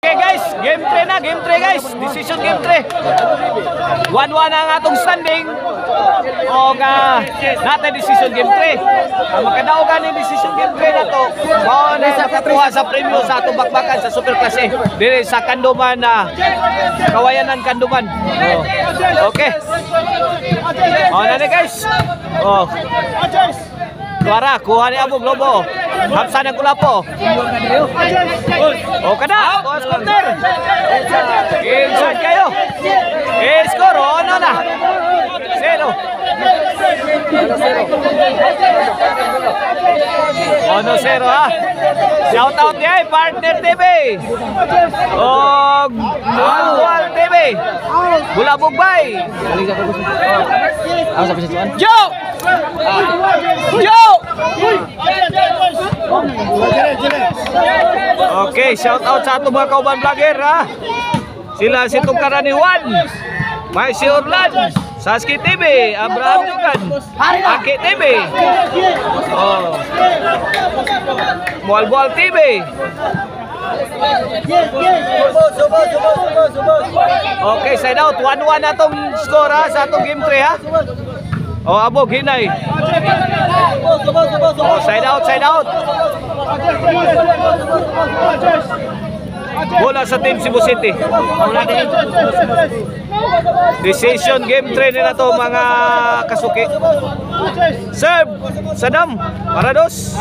Okay guys, game 3 na, game 3 guys. Decision game 3. 1-1 ang atong standing. O natin decision game 3. Makadaogan yung decision game 3 na to. Mao na makakuha sa premyo sa atong bakbakan sa Super Klase. Dili sa Kanduman na Kawayanan Kanduman. Okay. O na guys. O. Kuara, kuha ni Abog Lobo. Hapsan ang kulapo. O kada, tuas corner. Inside kayo. Score, ano na? 0. 1-0 ha. Shout out niya Partner TV. O Manual TV. Bulabog Bay. Yo! Yo! Okay, shout out sa atong mga kauban vlogger ha. Sila si Tungkaran ni Juan, May si Orlan, Saski TV, Abraham Jugan, Aki TV, Bual-Bual TV. Okay, side out. 1-1 na itong score ha, sa atong game 3 ha. O, Abog, hinay. O, side out, side out. Bola sa team Cebu City. Decision game 3 na to mga kasuki. Serve, Sadam, Parados.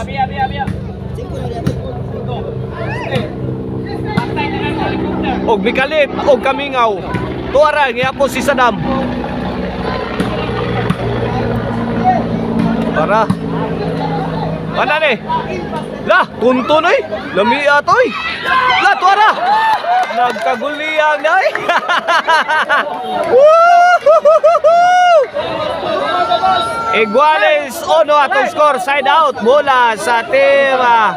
Og Mikalit, og Kamingaw. Tuara, ngiyapos si Sadam. Para mana nih? Lah, tuntun eh. Lami atoy. Lah, tuara. Nagkaguliang na eh. Iguales ono atong score, side out bola sa team.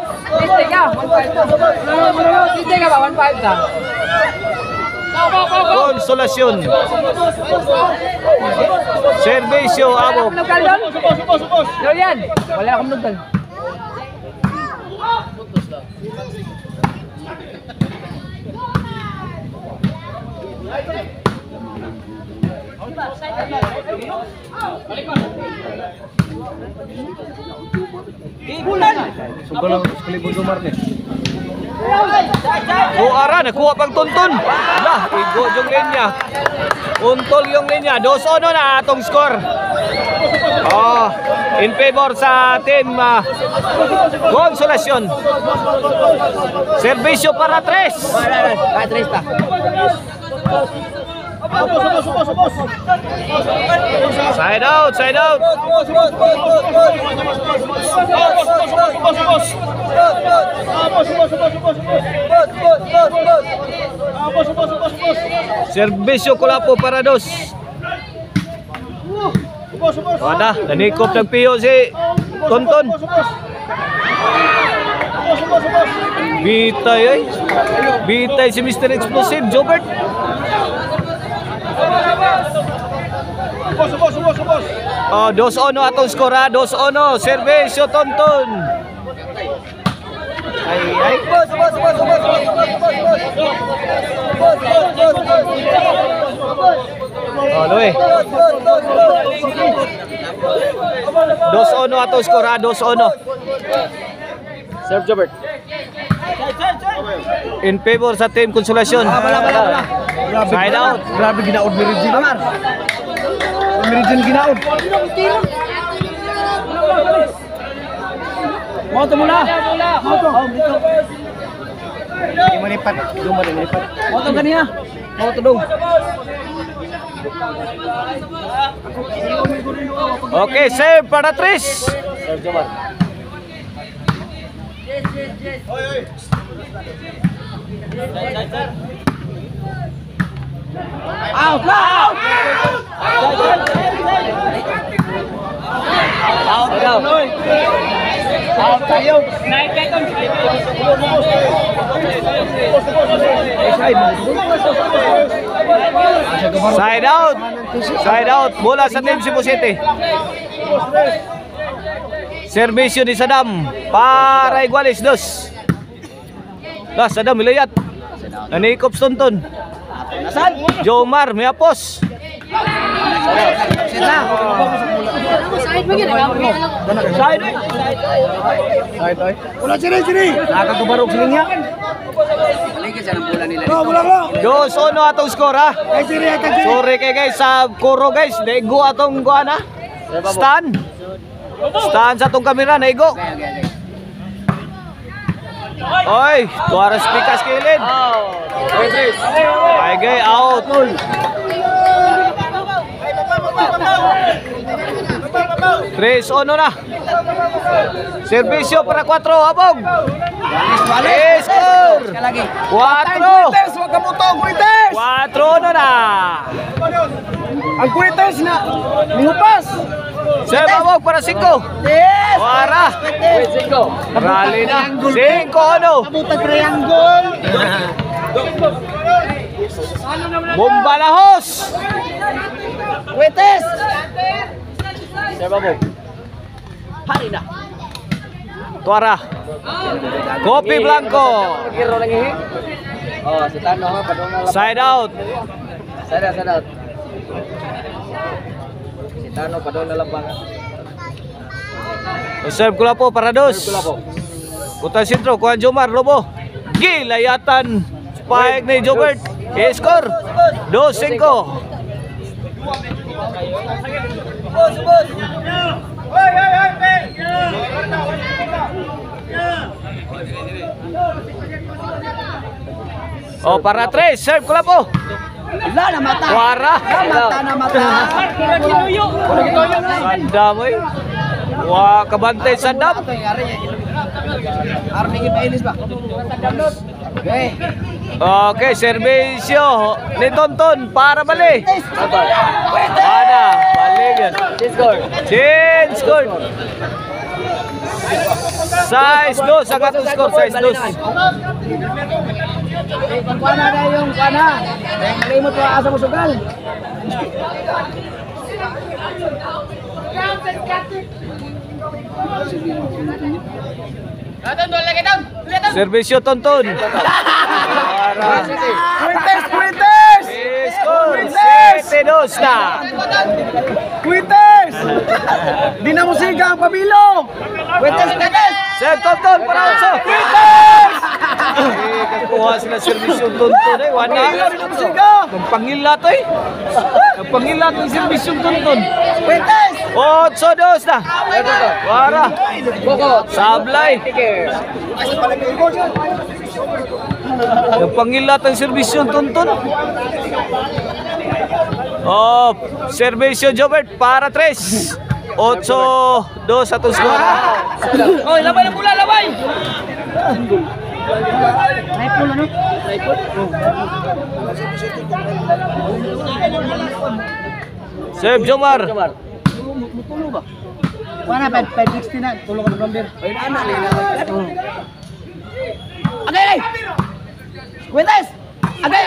Konsolasyon. Servisyo Abog. Julian, wala akong nagdal. Kuara, nakuha pang tuntun. Lah, igo yung linya. Untol yung linya. 2-1 na atong score. Oh, in favor sa team Konsolasyon. Servisyo para 3. Side out, side out. Servisyo Kulapo para 2. Wala, nanikop ng piyo si Tonton. Bitay ay. Bitay si Mr. Explosive, Jobert. Oh, 2-1 atong skora, 2-1. Servisyo Tonton. Ay. Oh, Loy. 2-1 atong skora, 2-1. Serve Jobert. In favor sa team Konsolasyon. Side out. Grabe ginaod ni Regine. Ni Regine ginaod. Moto mula. Moto. Di malipat. Lumalipat. Moto kaniya. Moto dong. Okay, save para 3. Serve Jobert. Out! Out! Out tayo. Side out. Side out. Bola sa team Cebu City. Servisyo ni Sadam para Iguales 2. Lah, Sadam milayat. Nanikop Stunton. Jomar, may apos. Wala sini. Nakakabarog sila niya. Dos ono atong score ha. Sorry kay guys sa kuro guys, naigo atong guana. Stand sa atong kamera naigo. Oy, tuaras pikas kilid. Ay gay out. Tres ono na. Servisyo para 4 abog. Score. 4. Wag ka buto, Kuites! 4 ono na. Ang Kuites na minupas. Sir abog para 5. Yes! Wara. Rally na. 5 ono. Kabutag triangle. Bombalahos. Kuites! Tuara. Kopi Blanco. Oh, si Tano ha, padong na Side out. Side out. Si Tano padong na labang. Serve kula po para dos. Puta sentro kuan Jomar Lobo. Gilayatan. Spike ni Jobert. Score 2-5. Oh, para 3, serve ko lang po. Wala na mata. Wara. Na mata. Sandam eh. Wah, kabantay Sandam. Arningin mainis ba? Okay. Okay, servisyo ni Tonton para bali. Ada, balik yan. Change score. Size 2, ang atong score, size 2. Kuana na yung kuana. Kalimot mo asa mo sugal. Servisyo Tonton. Para. Kuites! Score 7-2 na. Kuites! Di na musiga ang pabilo. Kuites! Sir Tonton para unsa. Kuites! Kuha sila servisyo Tonton eh. Wala. Di na musiga. Pangila to eh. Pangila to servisyo Tonton. Kuites! 8-2 na. Wara. Sablay. Yung pangilat ang servisyo Tonton. Oh, servisyo Jobert para 3. 8-2 atong score. Oy, labay na pula, labay! Rifle ano? Rifle? Save Jomar. Mutulo ba? Mana 560 na, tulong ka ng number. Ay, anak nila. Agay! Kuites! Agay!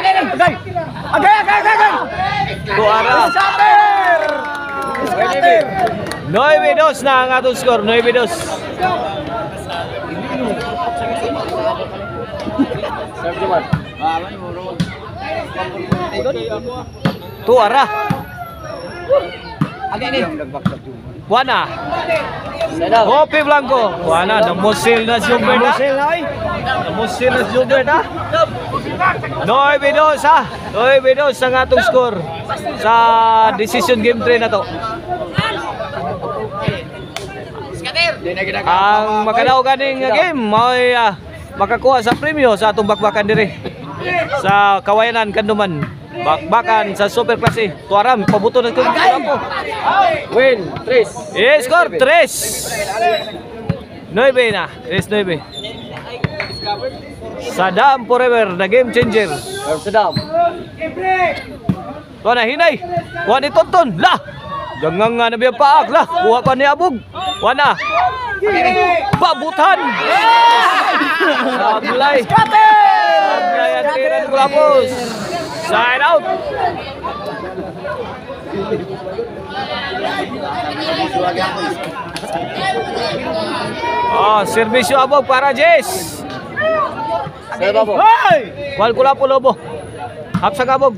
Tuara. Scatter! 9-2 na ang atong score. 9-2. Tuara. Agay ni. Buana. Kopi Blanco. Buana, namusil na si Jobert ha. Namusil na si Jobert ha. 9-2 ha. 9-2 ang atong score sa decision game 3 na to. Ang makadaw ganing game may makakuha sa premyo sa atong bakbakan dire sa Kawayanan Kanduman. Bakbakan sa super klase. Tuaram pabuto na kung po. Win, 3. Score 3. 9 na. 3-9. Sadam forever, the game changer. Sadam. Tuwa na, hinay. Kuha ni Tonton. Lah! Jangan nga na biya paak. Lah! Kuha pa ni Abog. Kuha na. Pabutan! Sablay. Sablay ang tiran Kulapos. Side out. Oh, servisyo Abog para Jess. Kual Kulapo Lobo. Hapsa kabog.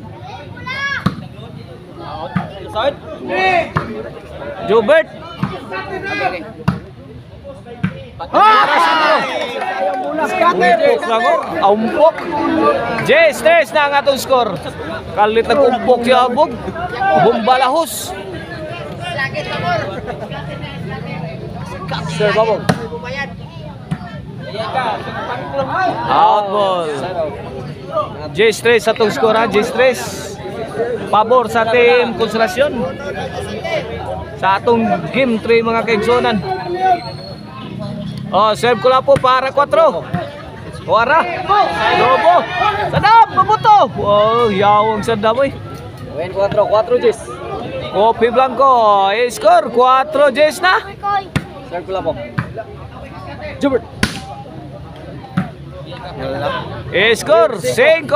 Jobert. Umpok. J-Stress na ang atong score. Kalit nag-umpok si Abog. Bumbalahos. Sir Babog. Out ball. J-Stress atong score ha. J-Stress. Pabor sa team Konsolasyon. Sa atong game 3 mga kaigsonan. Oh, serve Kulapo para 4. Wara. Lobo. Sadam, pabuto. Oh, yawang sadam eh. 4 Jis. Kopi Blanco. Score 4 Jess na. Serve Kulapo. Jubert. Score 5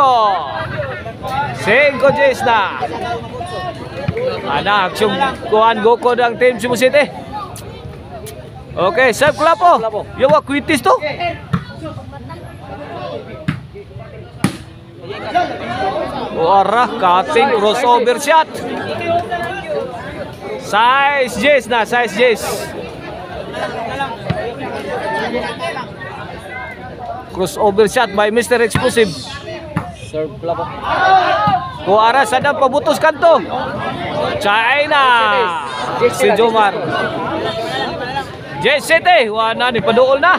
Jess na. Ana, aksyon kuhan Goko ng team Cebu City. Okay, serve Kulapo. Yawa kwitis to. Wara, cutting crossover shot. Size Jess na, size Jess. Crossover shot by Mr. Explosive. Serve Kulapo. Kuara sadam pabutos kanto. China. Si Jomar. J-City. Wana ni paduol na.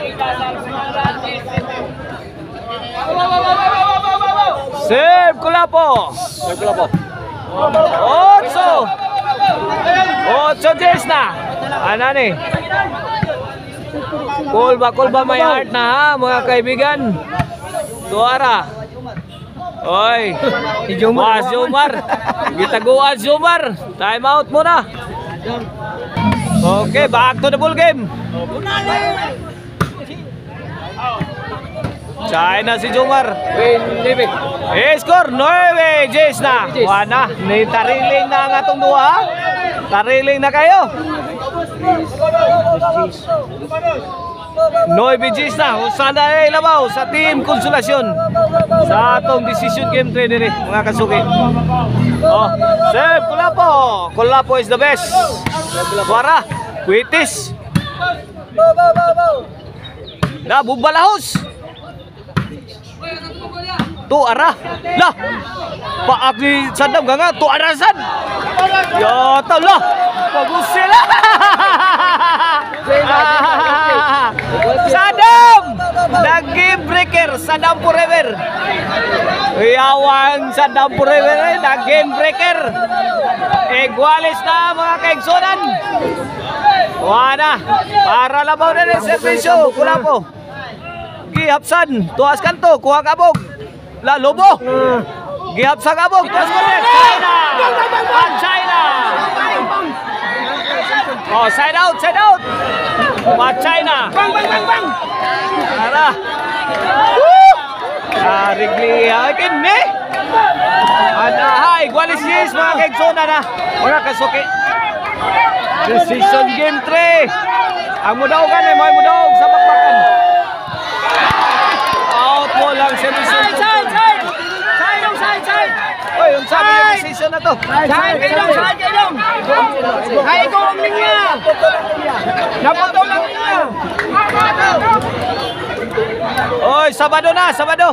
Serve Kulapo. Serve Kulapo. 8 Jess na. Ana ni. Kulba may heart na ha mga kaibigan. Tuara. Oy. Mas Jomar. Gitaguan Jomar. Time out muna. Okay, back to the ball game. China si Jomar. Score 9 Jess na. Wana, ni tariling na ang atong duha. Tariling na kayo. 9 Jess na. Usana ay labaw sa team Konsolasyon. Sa atong decision game 3 diri mga kasuki. Oh, serve Kulapo. Kulapo is the best. Wara, Kwitis. Na Bumbalahos. Tu arah. Lah. Pak Agni Sadam ganga tu arah sad. Ya tahu lah. Bagus lah. Sadam. The game breaker Sadam forever. Yawan Sadam forever the game breaker. Igualis na mga kaigsonan. Wala. Para labaw na ng servisyo. Kulapo. Gihapsan. Tuas kanto. Kuha kabog. La Lobo. Gihapsan kabog. Tuas kanto. China. Pan China. Oh, side out. Side out. Pan China. Bang. Para. Rigli. Akin ni. Anahay. Igualis yes mga kaigsonan na. Mga kasuki. Decision game 3. Ang mudaogan ay may mudaog sa bakbakan. Out mo lang si Rizal. Side. Oy, yung sabi yung decision na to. Side kayo. Ay, ikaw ang linya. Napataw lang niya. Oy, Sabado na, Sabado.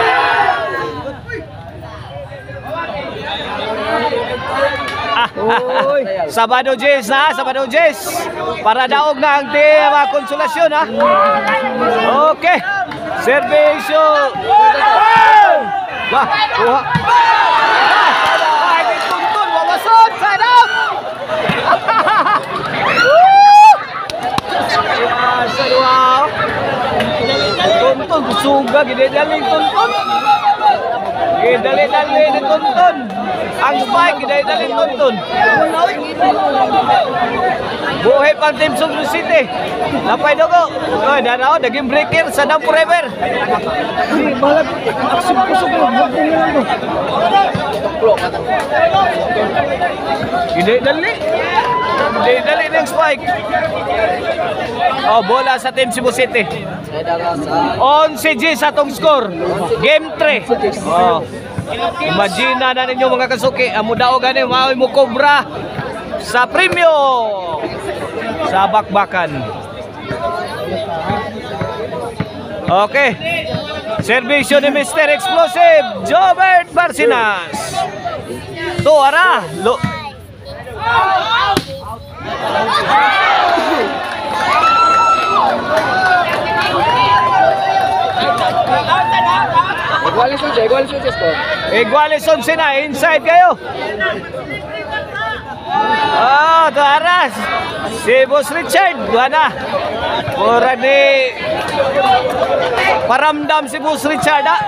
Sabado Jess ha, Sabado Jess. Para daog na ang team Konsolasyon ha. Okay. Servisyo. Bah, kuha. Ay, tuntun, wawasod, sadam. Wow. Tuntun, kusuga, gidedaling tuntun. Gidali-dali na tuntun. Ang spike, gidali-dali tuntun. Buhay pang team Cebu City. Napay dugo. Oy, danaw, naging breaker, Sadam forever. Gidali-dali. Gidali-dali ng spike. Oh, bola sa team Cebu City. 11G sa atong score. Game 3. Oh. Imagine na ninyo mga kasuki, amo daog gani mao mo kobra sa premyo sa bakbakan. Okay. Servisyo ni Mr. Explosive, Jobert Barcinas. Tuara. Iguales 11 na, inside kayo. Tuaras. Si Boss Richard, duana. Pura ni paramdam si Boss Richard, ha?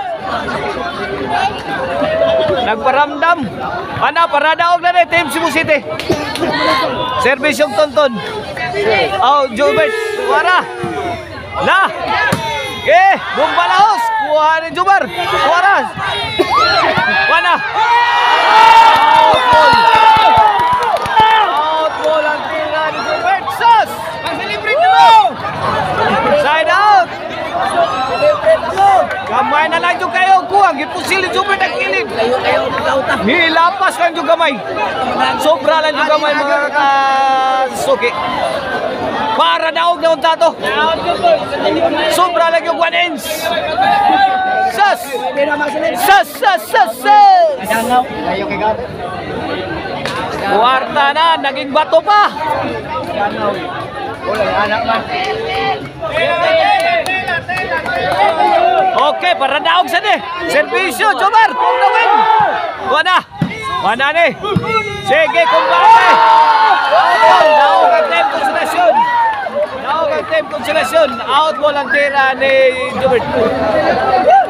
Nagparamdam. Ana, para daog na ni Team Cebu City. Service yung tonton. Jobert, tuara. Na. Bumbalaos. Kuha ni Jubar. Tuaras. Wana. Out ball ang tira ni Jobert. Sus! Mag-celebrate mo! Side out! Gamay na lang yung kayo. Kuha, gipusil ni Jobert ang kilid. Nilapas lang yung gamay. Sobra lang yung gamay mga kasuki. Para daog na unta to. Sobra lang yung 1 inch. Sas! Sas! Sas! Sas! Sas! Kuwarta na, naging bato pa. Okay, para daog sa ni. Servisyo, Jomar, kung na win. Wana ni. Sige, kumbate. Daog ang time konsentrasyon. Daog ang time konsentrasyon. Out ball ang tira ni Jobert.